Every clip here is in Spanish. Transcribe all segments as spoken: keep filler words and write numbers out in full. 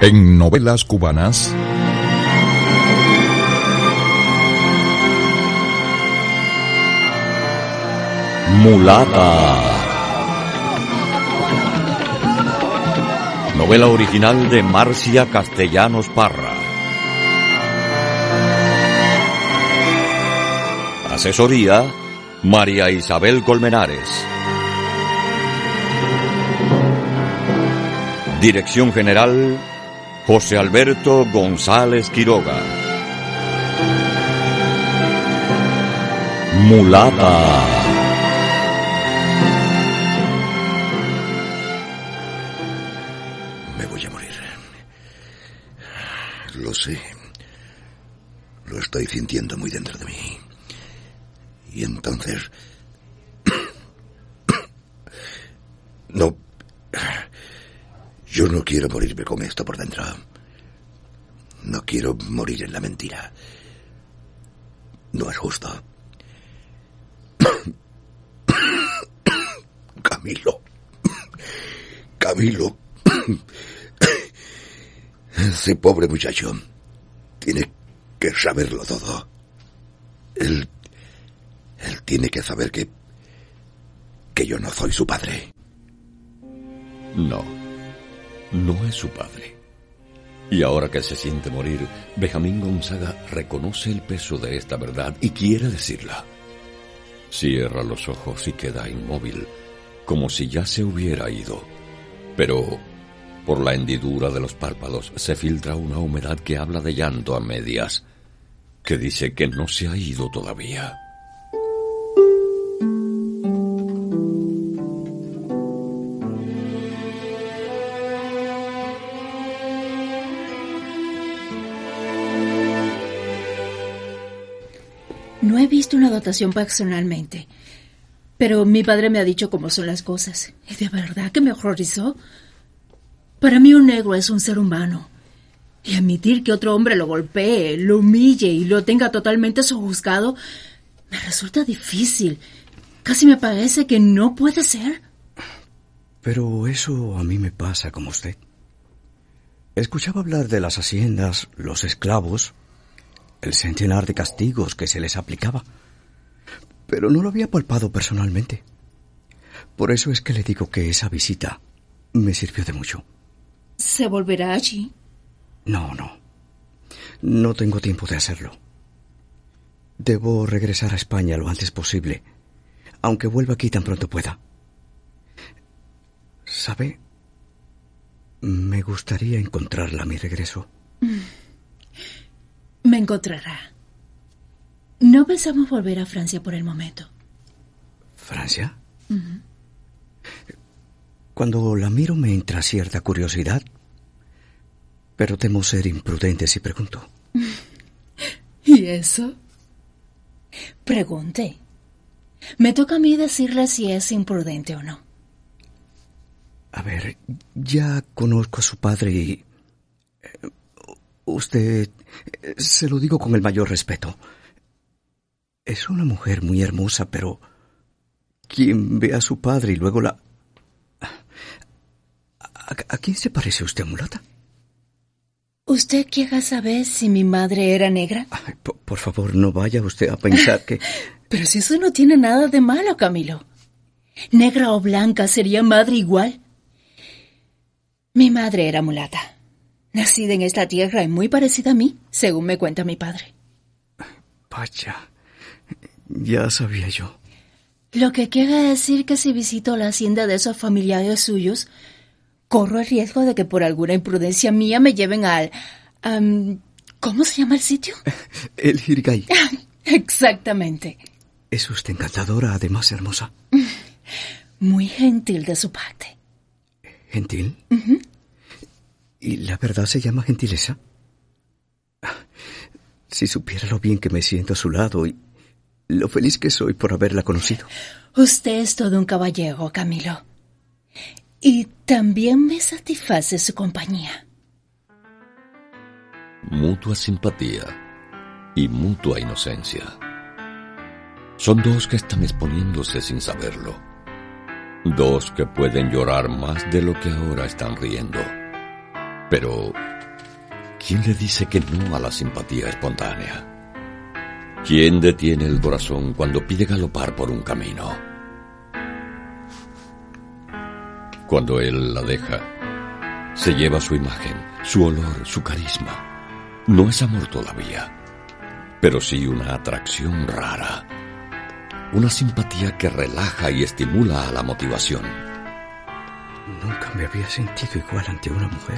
En novelas cubanas. Mulata. Novela original de Marcia Castellanos Parra. Asesoría, María Isabel Colmenares. Dirección general, José Alberto González Quiroga. Mulata. Me voy a morir. Lo sé. Lo estoy sintiendo muy dentro de mí. Y entonces... No... Yo no quiero morirme con esto por dentro. No quiero morir en la mentira. No es justo. Camilo. Camilo. Ese pobre muchacho tiene que saberlo todo. Él... Él tiene que saber que... que yo no soy su padre. No, no es su padre. Y ahora que se siente morir, Benjamín Gonzaga reconoce el peso de esta verdad y quiere decirla. Cierra los ojos y queda inmóvil, como si ya se hubiera ido. Pero por la hendidura de los párpados se filtra una humedad que habla de llanto a medias, que dice que no se ha ido todavía. No he visto una dotación personalmente, pero mi padre me ha dicho cómo son las cosas. Y de verdad que me horrorizó. Para mí un negro es un ser humano. Y admitir que otro hombre lo golpee, lo humille y lo tenga totalmente sojuzgado me resulta difícil. Casi me parece que no puede ser. Pero eso a mí me pasa como usted. Escuchaba hablar de las haciendas, los esclavos, el centenar de castigos que se les aplicaba, pero no lo había palpado personalmente. Por eso es que le digo que esa visita me sirvió de mucho. ¿Se volverá allí? No, no. No tengo tiempo de hacerlo. Debo regresar a España lo antes posible, aunque vuelva aquí tan pronto pueda. ¿Sabe? Me gustaría encontrarla a mi regreso. Me encontrará. No pensamos volver a Francia por el momento. ¿Francia? Uh-huh. Cuando la miro me entra cierta curiosidad, pero temo ser imprudente si pregunto. ¿Y eso? Pregunte. Me toca a mí decirle si es imprudente o no. A ver, ya conozco a su padre y... Usted... Se lo digo con el mayor respeto. Es una mujer muy hermosa, pero... quien ve a su padre y luego la... ¿A, a quién se parece usted, mulata? ¿Usted quiere saber si mi madre era negra? Ay, por, por favor, no vaya usted a pensar que... Pero si eso no tiene nada de malo, Camilo. Negra o blanca, sería madre igual. Mi madre era mulata. Nacida en esta tierra y muy parecida a mí, según me cuenta mi padre. Vaya, ya sabía yo. Lo que quiere decir que si visito la hacienda de esos familiares suyos, corro el riesgo de que por alguna imprudencia mía me lleven al... Um, ¿Cómo se llama el sitio? El Jirgay. Exactamente. Es usted encantadora, además hermosa. Muy gentil de su parte. ¿Gentil? Uh-huh. ¿Y la verdad se llama gentileza? Si supiera lo bien que me siento a su lado y lo feliz que soy por haberla conocido. Usted es todo un caballero, Camilo. Y también me satisface su compañía. Mutua simpatía y mutua inocencia. Son dos que están exponiéndose sin saberlo. Dos que pueden llorar más de lo que ahora están riendo. Pero ¿Quién le dice que no a la simpatía espontánea? ¿Quién detiene el corazón cuando pide galopar por un camino? Cuando él la deja, se lleva su imagen, su olor, su carisma. No es amor todavía, pero sí una atracción rara. Una simpatía que relaja y estimula a la motivación. Nunca me había sentido igual ante una mujer.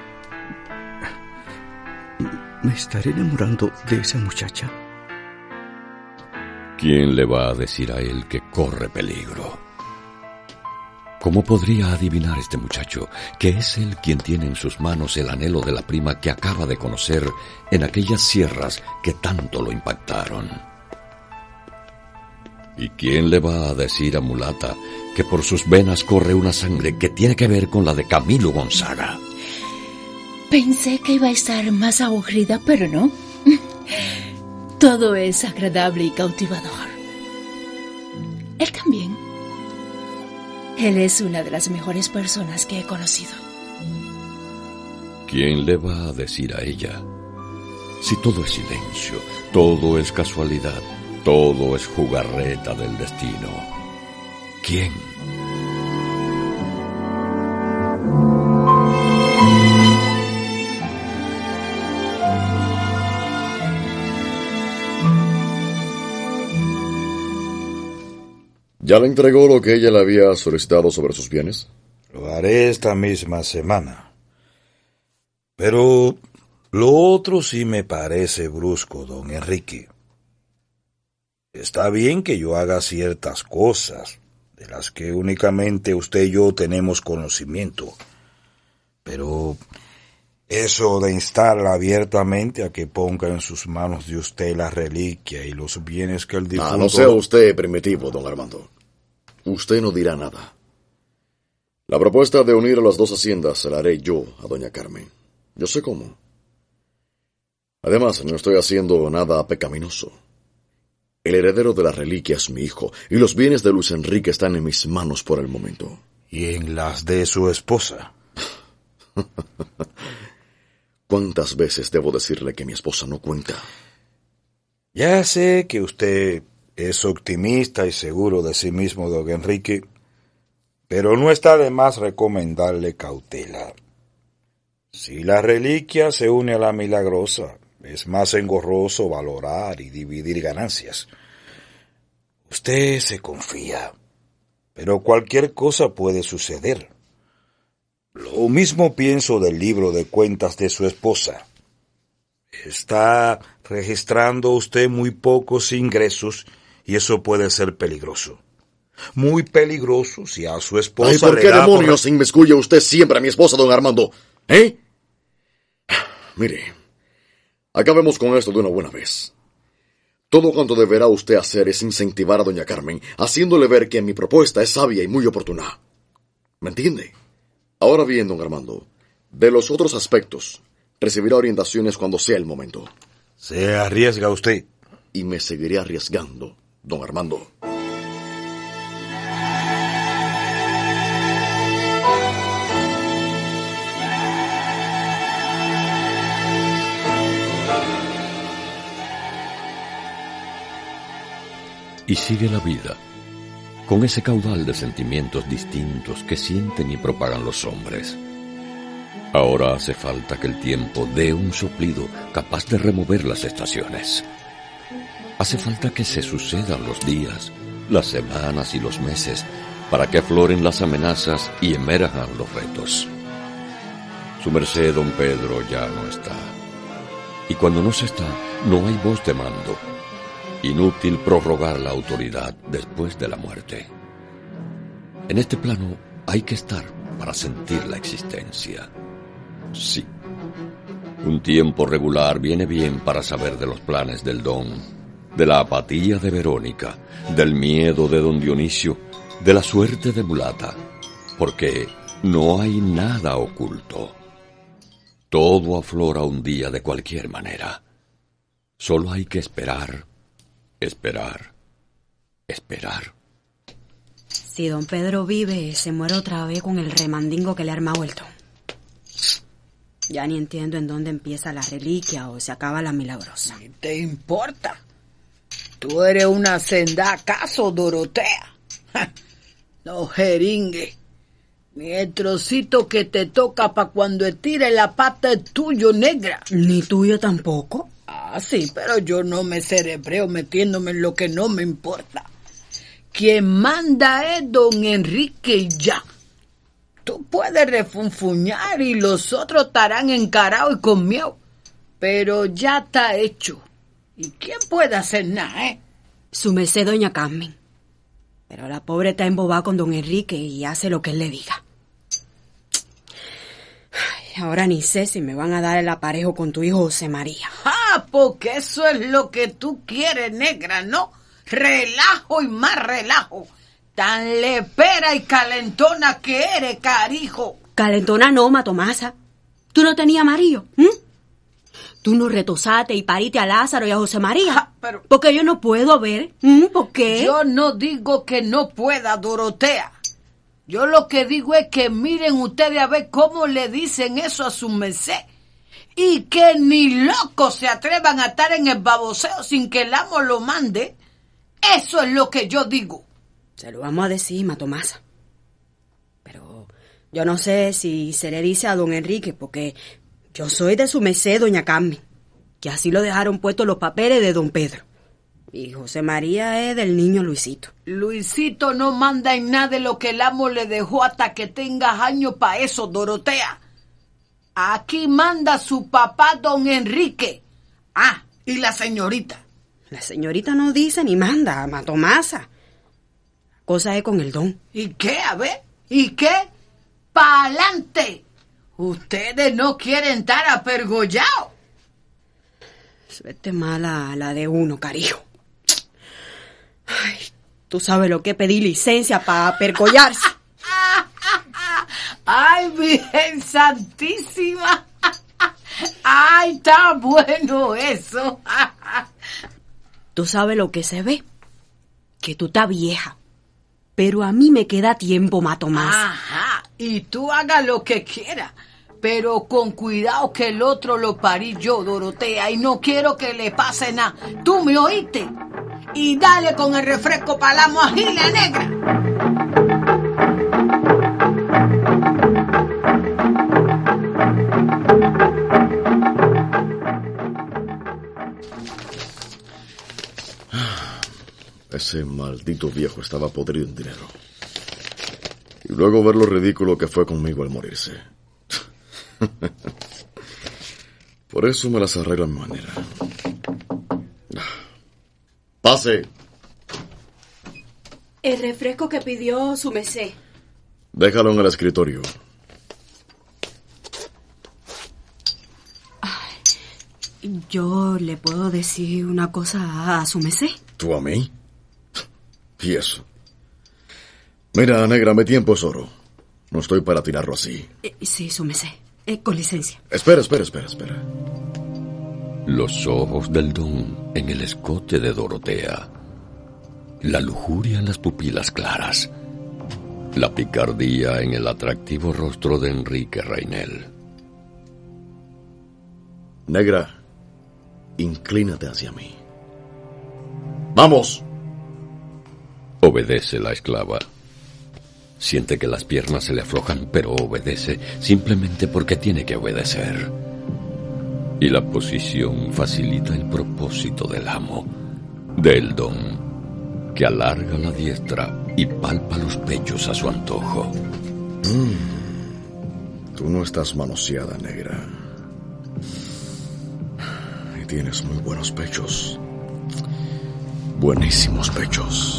¿Me estaré enamorando de esa muchacha? ¿Quién le va a decir a él que corre peligro? ¿Cómo podría adivinar este muchacho que es él quien tiene en sus manos el anhelo de la prima que acaba de conocer en aquellas sierras que tanto lo impactaron? ¿Y quién le va a decir a Mulata que por sus venas corre una sangre que tiene que ver con la de Camilo Gonzaga? Pensé que iba a estar más aburrida, pero no. Todo es agradable y cautivador. Él también. Él es una de las mejores personas que he conocido. ¿Quién le va a decir a ella? Si todo es silencio, todo es casualidad, todo es jugarreta del destino. ¿Quién? ¿Ya le entregó lo que ella le había solicitado sobre sus bienes? Lo haré esta misma semana. Pero lo otro sí me parece brusco, don Enrique. Está bien que yo haga ciertas cosas, de las que únicamente usted y yo tenemos conocimiento. Pero eso de instarla abiertamente a que ponga en sus manos de usted la reliquia y los bienes que el difunto... Ah, no sea usted primitivo, don Armando. Usted no dirá nada. La propuesta de unir a las dos haciendas se la haré yo a doña Carmen. Yo sé cómo. Además, no estoy haciendo nada pecaminoso. El heredero de la reliquia es mi hijo, y los bienes de Luis Enrique están en mis manos por el momento. ¿Y en las de su esposa? ¿Cuántas veces debo decirle que mi esposa no cuenta? Ya sé que usted es optimista y seguro de sí mismo, don Enrique, pero no está de más recomendarle cautela. Si la reliquia se une a la milagrosa, es más engorroso valorar y dividir ganancias. Usted se confía, pero cualquier cosa puede suceder. Lo mismo pienso del libro de cuentas de su esposa. Está registrando usted muy pocos ingresos y eso puede ser peligroso. Muy peligroso si a su esposa Ay, ¿por le qué da demonios por... inmiscuye usted siempre a mi esposa, don Armando? ¿Eh? Mire, acabemos con esto de una buena vez. Todo cuanto deberá usted hacer es incentivar a doña Carmen, haciéndole ver que mi propuesta es sabia y muy oportuna. ¿Me entiende? Ahora bien, don Armando, de los otros aspectos, recibirá orientaciones cuando sea el momento. Se arriesga usted. Y me seguiré arriesgando, don Armando. Y sigue la vida, con ese caudal de sentimientos distintos que sienten y propagan los hombres. Ahora hace falta que el tiempo dé un soplido capaz de remover las estaciones. Hace falta que se sucedan los días, las semanas y los meses para que afloren las amenazas y emerjan los retos. Su merced, don Pedro, ya no está. Y cuando no se está, no hay voz de mando. Inútil prorrogar la autoridad después de la muerte. En este plano hay que estar para sentir la existencia. Sí, un tiempo regular viene bien para saber de los planes del don, de la apatía de Verónica, del miedo de don Dionisio, de la suerte de Mulata, porque no hay nada oculto. Todo aflora un día de cualquier manera. Solo hay que esperar, esperar, esperar. Si don Pedro vive, se muere otra vez con el remandingo que le arma vuelto. Ya ni entiendo en dónde empieza la reliquia o se acaba la milagrosa. ¿Qué te importa? Tú eres una senda acaso, Dorotea. No jeringue. Ni el trocito que te toca para cuando estire la pata es tuyo, negra. Ni tuyo tampoco. Ah, sí, pero yo no me cerebreo metiéndome en lo que no me importa. Quien manda es don Enrique y ya. Tú puedes refunfuñar y los otros estarán encarados y con miedo. Pero ya está hecho. ¿Y quién puede hacer nada, eh? Su merced, doña Carmen. Pero la pobre está embobada con don Enrique y hace lo que él le diga. Ay, ahora ni sé si me van a dar el aparejo con tu hijo José María. Ah, porque eso es lo que tú quieres, negra, ¿no? Relajo y más relajo. Tan lepera y calentona que eres, carijo. Calentona no, Matomasa. ¿Tú no tenías marido? ¿Mm? Tú no retosaste y pariste a Lázaro y a José María. Ah, pero porque yo no puedo ver. ¿Mm? ¿Por qué? Yo no digo que no pueda, Dorotea. Yo lo que digo es que miren ustedes a ver cómo le dicen eso a su merced. Y que ni locos se atrevan a estar en el baboseo sin que el amo lo mande. Eso es lo que yo digo. Se lo vamos a decir, Matomasa. Pero yo no sé si se le dice a don Enrique, porque yo soy de su merced, doña Carmen, que así lo dejaron puestos los papeles de don Pedro. Y José María es del niño Luisito. Luisito no manda en nada de lo que el amo le dejó hasta que tengas años para eso, Dorotea. Aquí manda su papá, don Enrique. Ah, y la señorita. La señorita no dice ni manda, Matomasa. Cosa es con el don. ¿Y qué? A ver, ¿y qué? ¡Pa'lante! Ustedes no quieren estar apergollados. Suerte mala la de uno, carijo. Ay, tú sabes lo que es pedir licencia para apergollarse. ¡Ay, Virgen Santísima! ¡Ay, está bueno eso! Tú sabes lo que se ve, que tú estás vieja. Pero a mí me queda tiempo, Matomasa. Ajá, y tú hagas lo que quieras, pero con cuidado que el otro lo parí yo, Dorotea, y no quiero que le pase nada. ¿Tú me oíste? Y dale con el refresco para la mojila negra. Ese maldito viejo estaba podrido en dinero. Y luego ver lo ridículo que fue conmigo al morirse. Por eso me las arreglo a mi manera. ¡Pase! El refresco que pidió su merced. Déjalo en el escritorio. Ay, yo le puedo decir una cosa a su merced. ¿Tú a mí? ¿Y eso? Mira, negra, mi tiempo es oro. No estoy para tirarlo así. Eh, sí, su merced. Eh, con licencia. Espera, espera, espera, espera. Los ojos del don en el escote de Dorotea. La lujuria en las pupilas claras. La picardía en el atractivo rostro de Enrique Reinel. Negra, inclínate hacia mí. ¡Vamos! Obedece la esclava. Siente que las piernas se le aflojan, pero obedece simplemente porque tiene que obedecer. Y la posición facilita el propósito del amo, del don, que alarga la diestra y palpa los pechos a su antojo. Mm, tú no estás manoseada, negra. Y tienes muy buenos pechos. Buenísimos pechos.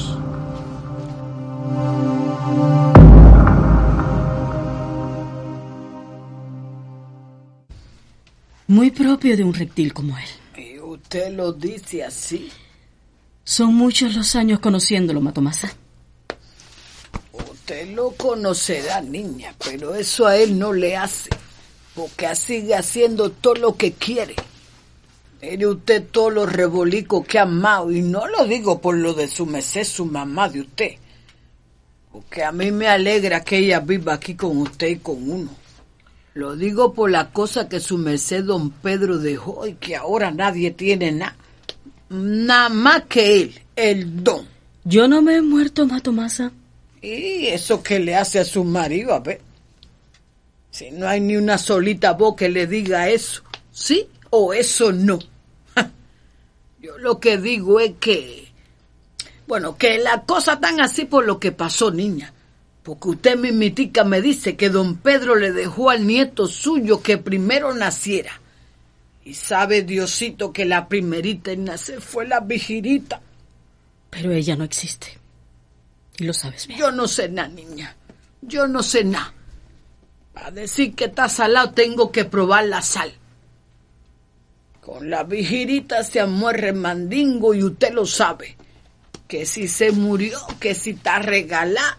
Muy propio de un reptil como él. ¿Y usted lo dice así? Son muchos los años conociéndolo, Matomasa. Usted lo conocerá, niña, pero eso a él no le hace, porque sigue haciendo todo lo que quiere. Mire usted todos los rebolicos que ha amado, y no lo digo por lo de su merced, su mamá de usted, porque a mí me alegra que ella viva aquí con usted y con uno. Lo digo por la cosa que su merced don Pedro dejó y que ahora nadie tiene nada. Nada más que él, el don. Yo no me he muerto, Matomasa. ¿Y eso qué le hace a su marido? A ver. Si no hay ni una solita voz que le diga eso, ¿sí o eso no? Yo lo que digo es que... Bueno, que la cosa tan así por lo que pasó, niña. Porque usted mismitica me dice que don Pedro le dejó al nieto suyo que primero naciera. Y sabe Diosito que la primerita en nacer fue la Vigirita. Pero ella no existe. Y lo sabes bien. Yo no sé nada, niña. Yo no sé nada. Para decir que está salado tengo que probar la sal. Con la Vigirita se amuerre mandingo y usted lo sabe. Que si se murió, que si está regalada.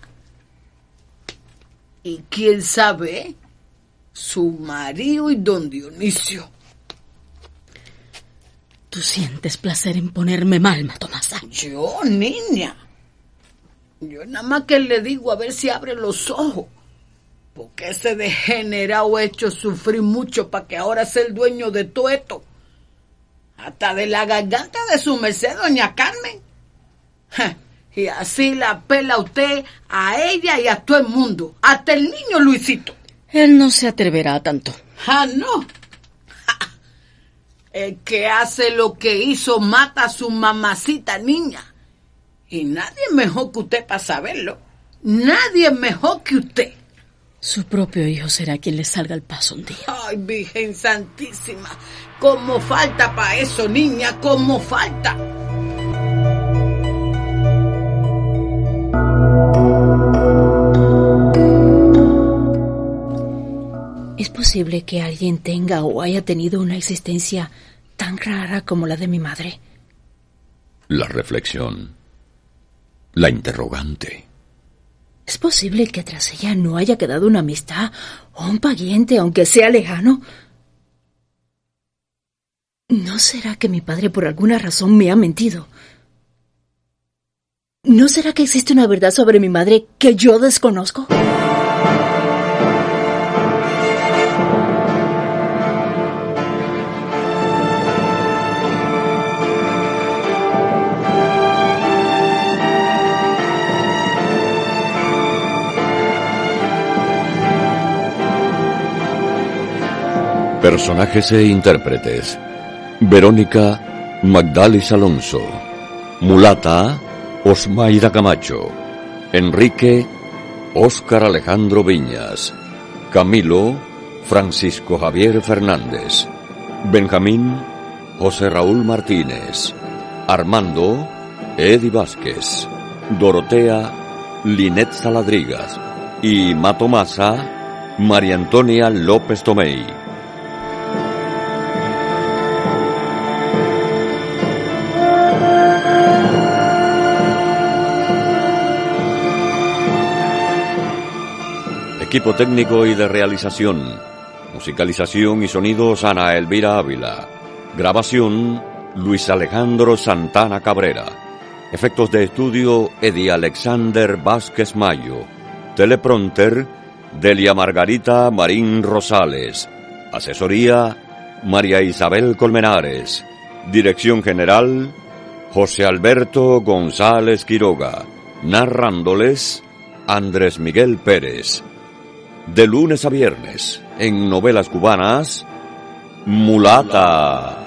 Y quién sabe, ¿eh? Su marido y don Dionisio. ¿Tú sientes placer en ponerme mal, Matomasa? Yo, niña. Yo nada más que le digo a ver si abre los ojos. Porque ese degenerado ha hecho sufrir mucho para que ahora sea el dueño de todo esto. Hasta de la garganta de su merced, doña Carmen. Ja, y así la pela usted a ella y a todo el mundo. Hasta el niño Luisito. Él no se atreverá a tanto. Ah, no. Ja, el que hace lo que hizo mata a su mamacita niña. Y nadie mejor que usted para saberlo. Nadie mejor que usted. Su propio hijo será quien le salga al paso un día. Ay, Virgen Santísima. ¿Cómo falta para eso, niña? ¿Cómo falta? ¿Es posible que alguien tenga o haya tenido una existencia tan rara como la de mi madre? La reflexión. La interrogante. ¿Es posible que tras ella no haya quedado una amistad o un pariente, aunque sea lejano? ¿No será que mi padre por alguna razón me ha mentido? ¿No será que existe una verdad sobre mi madre que yo desconozco? Personajes e intérpretes: Verónica Magdalis Alonso, Mulata Osmaida Camacho, Enrique Óscar Alejandro Viñas, Camilo Francisco Javier Fernández, Benjamín José Raúl Martínez, Armando Edi Vázquez, Dorotea Linet Saladrigas y Matomasa María Antonia López Tomei. Equipo técnico y de realización, musicalización y sonidos Ana Elvira Ávila, grabación Luis Alejandro Santana Cabrera, efectos de estudio Eddie Alexander Vázquez Mayo, teleprompter Delia Margarita Marín Rosales, asesoría María Isabel Colmenares, dirección general José Alberto González Quiroga, narrándoles Andrés Miguel Pérez. De lunes a viernes, en Novelas Cubanas, Mulata.